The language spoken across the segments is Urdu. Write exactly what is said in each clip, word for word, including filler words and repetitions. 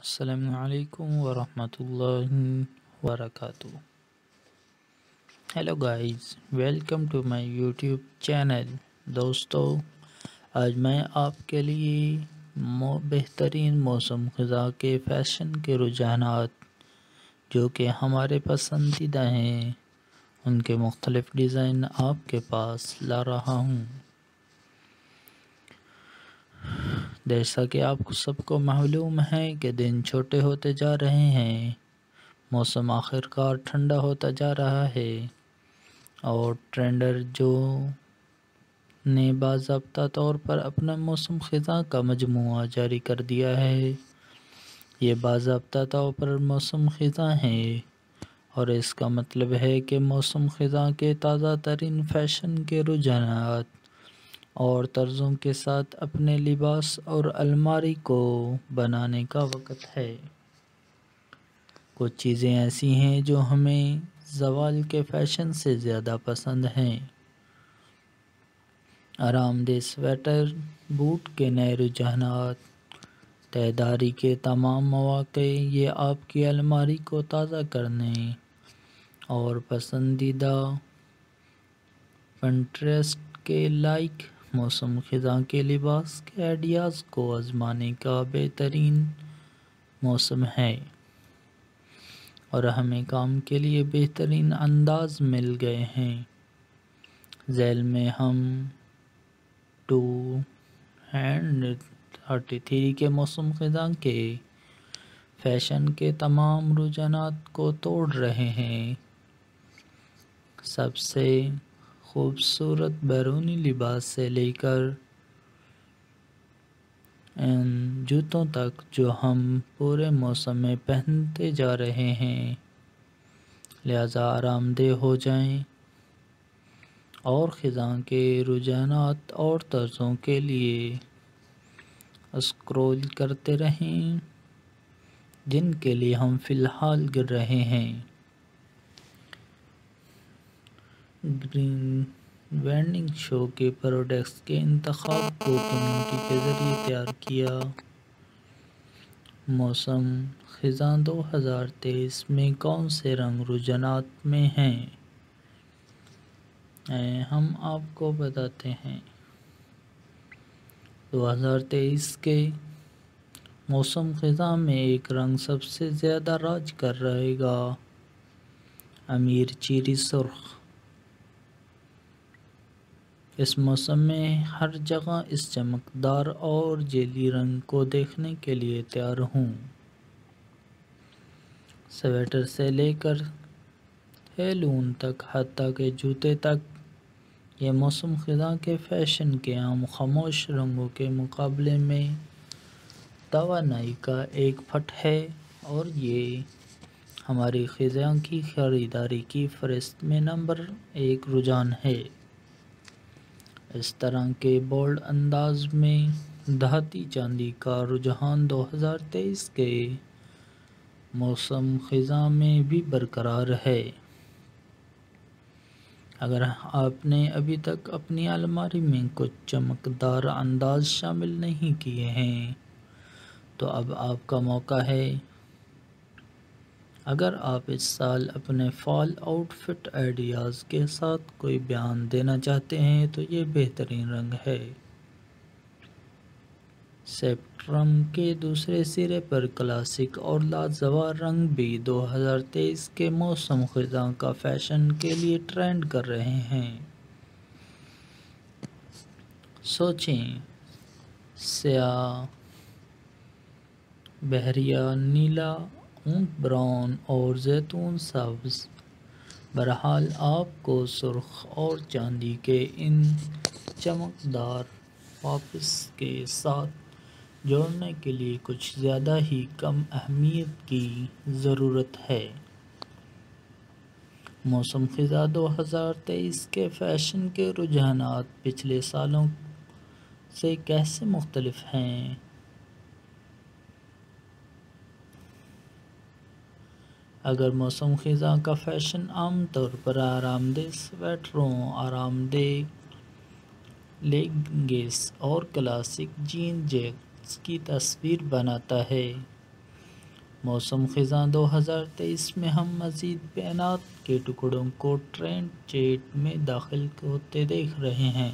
السلام علیکم ورحمۃ اللہ وبرکاتہ. Hello guys, welcome to my YouTube channel. دوستو، آج میں آپ کے لیے مو بہترین موسم خزاں کے فیشن کے رجحانات جو کہ ہمارے پسندیدہ ہیں ان کے مختلف ڈیزائن آپ کے پاس لا رہا ہوں. جیسا کہ آپ کو سب کو معلوم ہے کہ دن چھوٹے ہوتے جا رہے ہیں، موسم آخر کار ٹھنڈا ہوتا جا رہا ہے اور ٹرینڈر جو نے باضابطہ طور پر اپنا موسم خزاں کا مجموعہ جاری کر دیا ہے. یہ باضابطہ طور پر موسم خزاں ہے اور اس کا مطلب ہے کہ موسم خزاں کے تازہ ترین فیشن کے رجحانات اور طرزوں کے ساتھ اپنے لباس اور الماری کو بنانے کا وقت ہے. کچھ چیزیں ایسی ہیں جو ہمیں زوال کے فیشن سے زیادہ پسند ہیں. آرام دہ سویٹر، بوٹ کے نئے رجحانات، تہداری کے تمام مواقع، یہ آپ کی الماری کو تازہ کرنے اور پسندیدہ پنٹریسٹ کے لائق موسم خزاں کے لباس کے آئیڈیاز کو آزمانے کا بہترین موسم ہے اور ہمیں کام کے لیے بہترین انداز مل گئے ہیں. ذیل میں ہم ٹو ہنڈریڈ تھرٹی تھری کے موسم خزاں کے فیشن کے تمام رجحانات کو توڑ رہے ہیں. سب سے خوبصورت بیرونی لباس سے لے کر ان جوتوں تک جو ہم پورے موسم میں پہنتے جا رہے ہیں، لہذا آرام دہ ہو جائیں اور خزاں کے رجحانات اور طرزوں کے لیے اسکرول کرتے رہیں جن کے لیے ہم فی الحال گر رہے ہیں. گرین وینڈنگ شو کے پروڈکٹس کے انتخاب کو کمیونٹی کے ذریعے تیار کیا. موسم خزاں دو ہزار تیئیس میں کون سے رنگ رجحانات میں ہیں، ہم آپ کو بتاتے ہیں. دو ہزار تیئیس کے موسم خزاں میں ایک رنگ سب سے زیادہ راج کر رہے گا، امیر چیری سرخ. اس موسم میں ہر جگہ اس چمکدار اور جیلی رنگ کو دیکھنے کے لیے تیار ہوں. سویٹر سے لے کر ہیلون تک، حتیٰ کہ جوتے تک، یہ موسم خزاں کے فیشن کے عام خاموش رنگوں کے مقابلے میں توانائی کا ایک پٹ ہے اور یہ ہماری خزاں کی خریداری کی فہرست میں نمبر ایک رجحان ہے. اس طرح کے بولڈ انداز میں دھاتی چاندی کا رجحان دو ہزار تیئیس کے موسم خزاں میں بھی برقرار ہے. اگر آپ نے ابھی تک اپنی الماری میں کچھ چمکدار انداز شامل نہیں کیے ہیں تو اب آپ کا موقع ہے. اگر آپ اس سال اپنے فال آؤٹ فٹ آئیڈیاز کے ساتھ کوئی بیان دینا چاہتے ہیں تو یہ بہترین رنگ ہے. اسپیکٹرم کے دوسرے سرے پر کلاسک اور لاجواب رنگ بھی دو ہزار تیئیس کے موسم خزاں کا فیشن کے لیے ٹرینڈ کر رہے ہیں. سوچیں، سیاہ، بحریہ نیلا، اونٹ براؤن اور زیتون سبز. بہرحال آپ کو سرخ اور چاندی کے ان چمکدار پاپس کے ساتھ جوڑنے کے لیے کچھ زیادہ ہی کم اہمیت کی ضرورت ہے. موسم خزاں دو ہزار تیئیس کے فیشن کے رجحانات پچھلے سالوں سے کیسے مختلف ہیں؟ اگر موسم خزاں کا فیشن عام طور پر آرام دہ سویٹروں، آرام دہ لیگنگس اور کلاسک جین جیکٹس کی تصویر بناتا ہے، موسم خزاں دو ہزار تیئیس میں ہم مزید بیانات کے ٹکڑوں کو ٹرینڈ چیٹ میں داخل ہوتے دیکھ رہے ہیں۔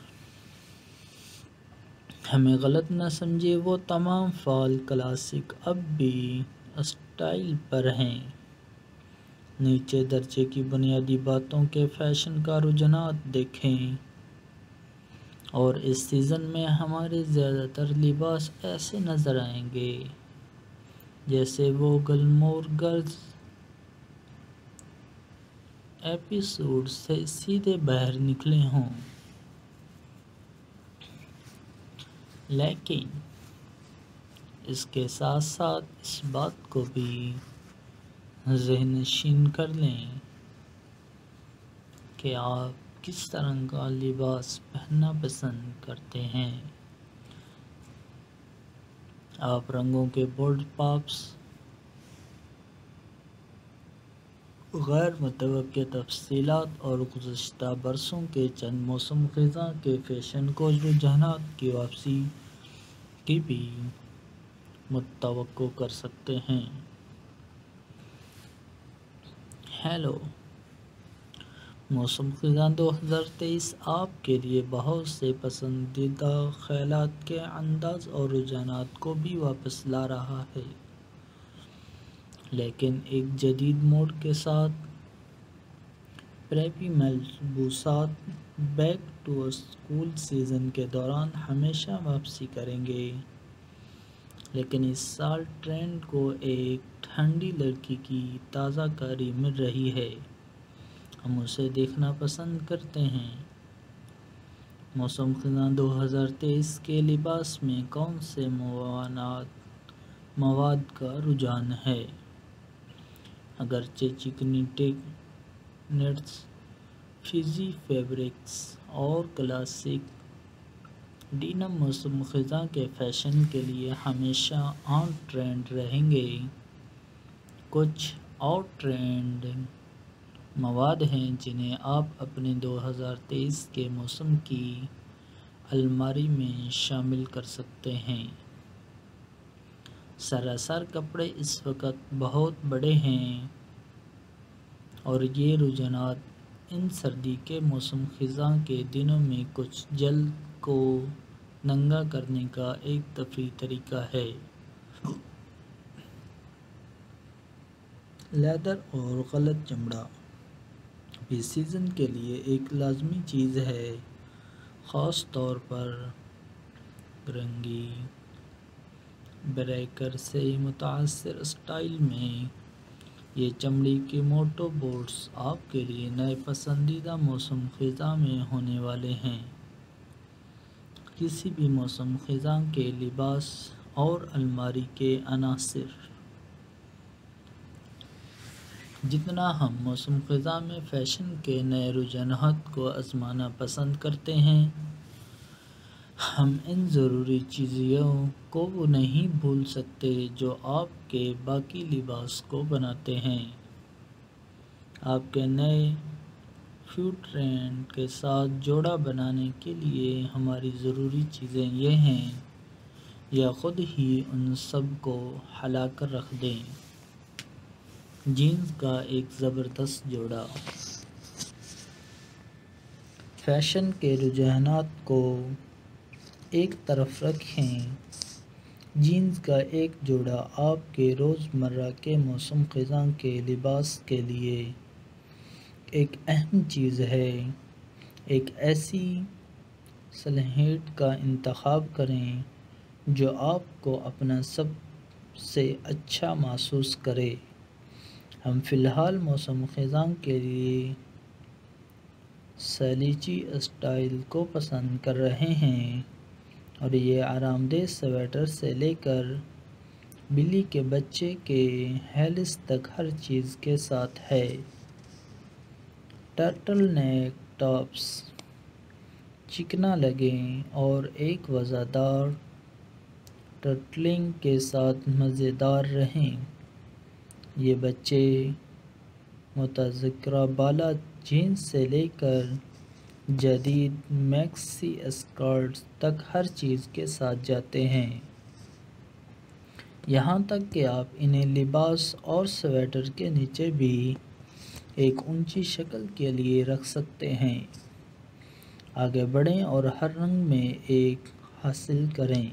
ہمیں غلط نہ سمجھے، وہ تمام فال کلاسک اب بھی اسٹائل پر ہیں۔ نیچے درجے کی بنیادی باتوں کے فیشن کا رجحانات دیکھیں، اور اس سیزن میں ہمارے زیادہ تر لباس ایسے نظر آئیں گے جیسے وہ گلمور گرلز ایپیسوڈ سے سیدھے باہر نکلے ہوں۔ لیکن اس کے ساتھ ساتھ اس بات کو بھی ذہن نشین کر لیں کہ آپ کس طرح کا لباس پہننا پسند کرتے ہیں۔ آپ رنگوں کے بولڈ پاپس، غیر متوقع تفصیلات اور گزشتہ برسوں کے چند موسم خزاں کے فیشن کو رجحانات کی واپسی کی بھی متوقع کر سکتے ہیں۔ ہیلو، موسم خزاں دو ہزار تیئیس آپ کے لیے بہت سے پسندیدہ خیالات کے انداز اور رجحانات کو بھی واپس لا رہا ہے، لیکن ایک جدید موڑ کے ساتھ۔ پریپی ملبوسات بیک ٹو اسکول سیزن کے دوران ہمیشہ واپسی کریں گے، لیکن اس سال ٹرینڈ کو ایک ٹھنڈی لڑکی کی تازہ کاری مل رہی ہے۔ ہم اسے دیکھنا پسند کرتے ہیں۔ موسم خزاں دو ہزار تیئیس کے لباس میں کون سے مواد کا رجحان ہے؟ اگرچہ چکنی نیٹس، فزی فیبرکس اور کلاسک ڈینم موسم خزاں کے فیشن کے لیے ہمیشہ آن ٹرینڈ رہیں گے، کچھ آؤٹ ٹرینڈنگ مواد ہیں جنہیں آپ اپنے دو ہزار تیئیس کے موسم کی الماری میں شامل کر سکتے ہیں۔ سراسر کپڑے اس وقت بہت بڑے ہیں، اور یہ رجحانات ان سردی کے موسم خزاں کے دنوں میں کچھ جلد کو ننگا کرنے کا ایک تفریحی طریقہ ہے۔ لیدر اور غلط چمڑا بھی سیزن کے لیے ایک لازمی چیز ہے، خاص طور پر رنگی بریکر سے متاثر اسٹائل میں۔ یہ چمڑی کے موٹو بوٹس آپ کے لیے نئے پسندیدہ موسم خزاں میں ہونے والے ہیں۔ کسی بھی موسم خزاں کے لباس اور الماری کے عناصر۔ جتنا ہم موسم خزاں میں فیشن کے نئے رجحانات کو آزمانا پسند کرتے ہیں، ہم ان ضروری چیزوں کو نہیں بھول سکتے جو آپ کے باقی لباس کو بناتے ہیں۔ آپ کے نئے فیوڈ ٹرینڈ کے ساتھ جوڑا بنانے کے لیے ہماری ضروری چیزیں یہ ہیں، یا خود ہی ان سب کو ہلا کر رکھ دیں۔ جینز کا ایک زبردست جوڑا۔ فیشن کے رجحانات کو ایک طرف رکھیں، جینز کا ایک جوڑا آپ کے روز مرہ کے موسم خزاں کے لباس کے لیے ایک اہم چیز ہے۔ ایک ایسی سلہیٹ کا انتخاب کریں جو آپ کو اپنا سب سے اچھا محسوس کرے۔ ہم فی الحال موسم خزاں کے لیے سلیچی اسٹائل کو پسند کر رہے ہیں، اور یہ آرام دہ سویٹر سے لے کر بلی کے بچے کے ہیلس تک ہر چیز کے ساتھ ہے۔ ٹرٹل نیک ٹاپس چکنا لگیں اور ایک وزردار ٹرٹلنگ کے ساتھ مزیدار رہیں۔ یہ بچے متذکرہ بالا جینز سے لے کر جدید میکسی اسکرٹس تک ہر چیز کے ساتھ جاتے ہیں۔ یہاں تک کہ آپ انہیں لباس اور سویٹر کے نیچے بھی ایک اونچی شکل کے لیے رکھ سکتے ہیں۔ آگے بڑھیں اور ہر رنگ میں ایک حاصل کریں۔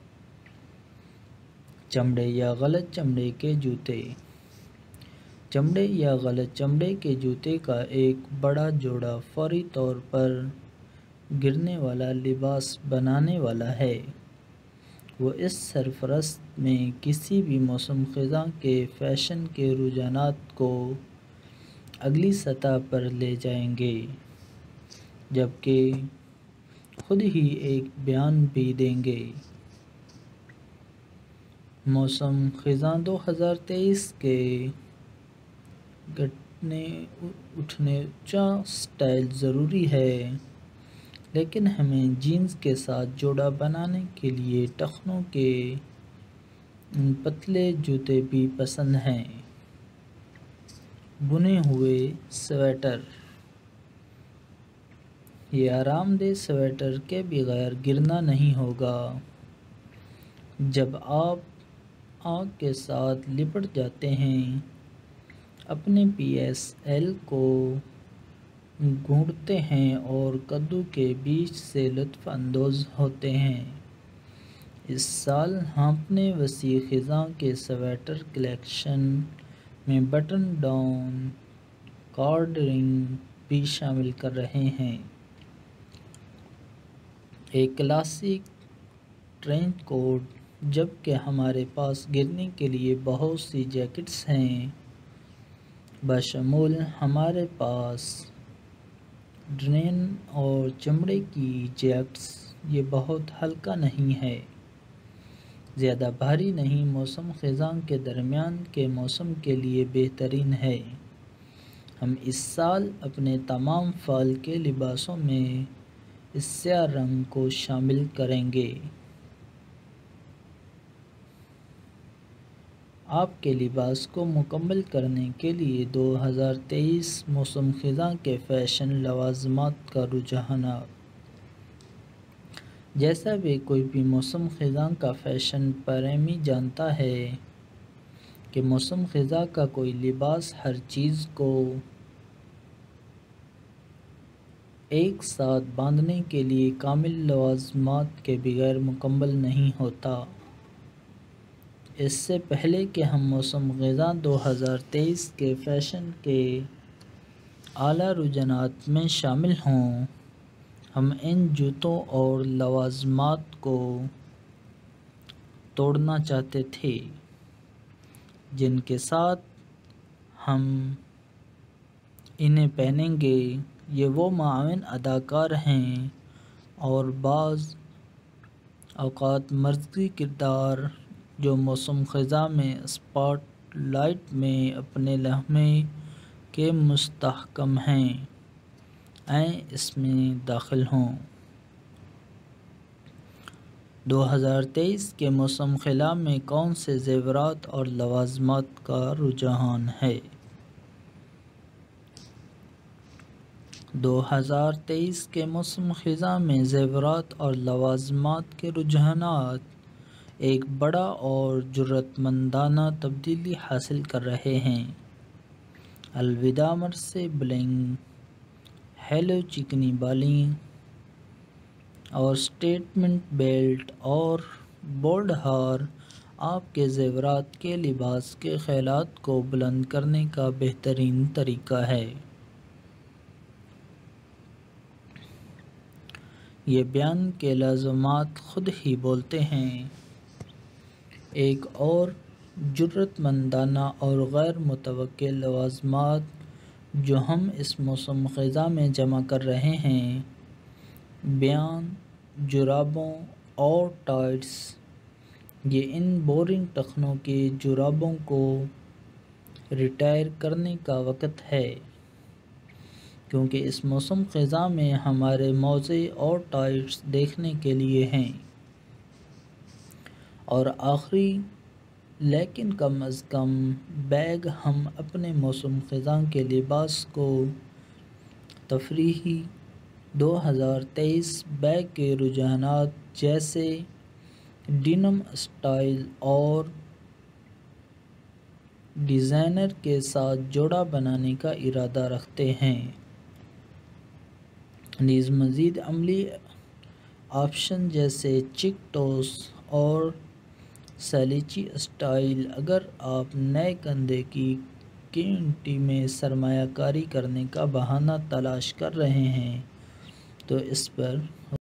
چمڑے یا غلط چمڑے کے جوتے۔ چمڑے یا غلط چمڑے کے جوتے کا ایک بڑا جوڑا فوری طور پر گرنے والا لباس بنانے والا ہے۔ وہ اس سرفرست میں کسی بھی موسم خزاں کے فیشن کے رجحانات کو اگلی سطح پر لے جائیں گے، جبکہ خود ہی ایک بیان بھی دیں گے۔ موسم خزاں دو ہزار تیئیس کے گھٹنے اٹھنے اونچا سٹائل ضروری ہے، لیکن ہمیں جینز کے ساتھ جوڑا بنانے کے لیے ٹخنوں کے پتلے جوتے بھی پسند ہیں۔ بنے ہوئے سویٹر۔ یہ آرام دہ سویٹر کے بغیر گرنا نہیں ہوگا۔ جب آپ آگ کے ساتھ لپٹ جاتے ہیں، اپنے پی ایس ایل کو گھونٹتے ہیں اور کدو کے بیج سے لطف اندوز ہوتے ہیں۔ اس سال ہم اپنے وسیع خزاں کے سویٹر کلیکشن میں بٹن ڈاؤن کارڈنگ بھی شامل کر رہے ہیں۔ ایک کلاسک ٹرینچ کوٹ۔ جبکہ ہمارے پاس گرنے کے لیے بہت سی جیکٹس ہیں، بشمول ہمارے پاس ڈنین اور چمڑے کی جیکٹس، یہ بہت ہلکا نہیں ہے، زیادہ بھاری نہیں، موسم خزاں کے درمیان کے موسم کے لیے بہترین ہے۔ ہم اس سال اپنے تمام فال کے لباسوں میں اس سیاہ رنگ کو شامل کریں گے۔ آپ کے لباس کو مکمل کرنے کے لیے دو ہزار تیئیس موسم خزاں کے فیشن لوازمات کا رجحانات۔ جیسا بھی کوئی بھی موسم خزاں کا فیشن پریمی جانتا ہے کہ موسم خزاں کا کوئی لباس ہر چیز کو ایک ساتھ باندھنے کے لیے کامل لوازمات کے بغیر مکمل نہیں ہوتا۔ اس سے پہلے کہ ہم موسم خزاں دو ہزار تیئیس کے فیشن کے اعلیٰ رجحانات میں شامل ہوں، ہم ان جوتوں اور لوازمات کو توڑنا چاہتے تھے جن کے ساتھ ہم انہیں پہنیں گے۔ یہ وہ معاون اداکار ہیں اور بعض اوقات مرکزی کردار جو موسم خزاں میں اسپاٹ لائٹ میں اپنے لمحے کے مستحکم ہیں، آئیں اس میں داخل ہوں۔ دو ہزار تیئیس کے موسم خزاں میں کون سے زیورات اور لوازمات کا رجحان ہے؟ دو ہزار تیئیس کے موسم خزاں میں زیورات اور لوازمات کے رجحانات ایک بڑا اور جرأت مندانہ تبدیلی حاصل کر رہے ہیں۔ الوداع مرثے بلنگ، ہیلو چکنی بالیں اور سٹیٹمنٹ بیلٹ اور بولڈ ہار آپ کے زیورات کے لباس کے خیالات کو بلند کرنے کا بہترین طریقہ ہے۔ یہ بیان کے لازمات خود ہی بولتے ہیں۔ ایک اور جرأت مندانہ اور غیر متوقع لوازمات جو ہم اس موسم خزاں میں جمع کر رہے ہیں، بیان جرابوں اور ٹائٹس۔ یہ ان بورنگ ٹخنوں کی جرابوں کو ریٹائر کرنے کا وقت ہے، کیونکہ اس موسم خزاں میں ہمارے موزے اور ٹائٹس دیکھنے کے لیے ہیں۔ اور آخری لیکن کم از کم بیگ، ہم اپنے موسم خزاں کے لباس کو تفریحی دو ہزار تیئیس بیگ کے رجحانات جیسے ڈینم اسٹائل اور ڈیزائنر کے ساتھ جوڑا بنانے کا ارادہ رکھتے ہیں۔ نیز مزید عملی آپشن جیسے چیک ٹوس اور سلیچی اسٹائل۔ اگر آپ نئے کندھے کی کمیونٹی میں سرمایہ کاری کرنے کا بہانہ تلاش کر رہے ہیں تو اس پر